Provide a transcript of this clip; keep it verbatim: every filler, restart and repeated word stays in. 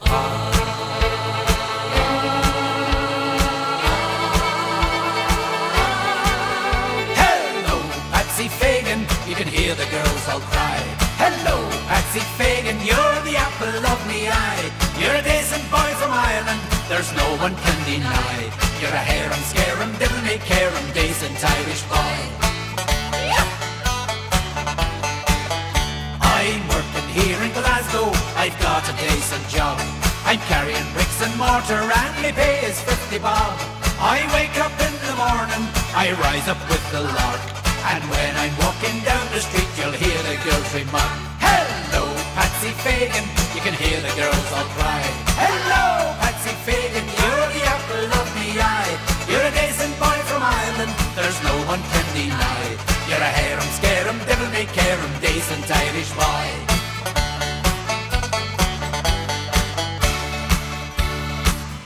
Hello, Patsy Fagan, you can hear the girls all cry. Hello, Patsy Fagan, you're the apple of me eye. You're a decent boy from Ireland, there's no one can deny. You're a harum scarum, diddle me carum, decent Irish boy. I'm working here in Glasgow, I've got a decent job. I'm carrying bricks and mortar and my pay is fifty bob. I wake up in the morning, I rise up with the lark, and when I'm walking down the street you'll hear the girls remark. Hello, Patsy Fagan, you can hear the girls all cry.